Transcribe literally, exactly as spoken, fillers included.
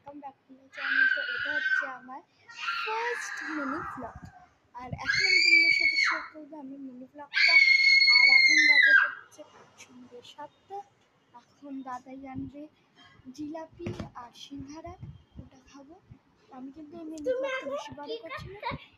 Welcome back to my channel. তো এটা হচ্ছে আমার ফার্স্ট মিনি ব্লগ, আর এখন আমি তোমাদের সাথে শেয়ার করবো আমি মিনি ব্লগটা। আর এখন বাজে হচ্ছে সন্ধ্যে সাতটা। এখন দাদাই আনবে জিলাপি আর সিঙ্গারা, ওটা খাবো। আমি কিন্তু এই মিনি ব্লগটা বেশি বড় করছি না,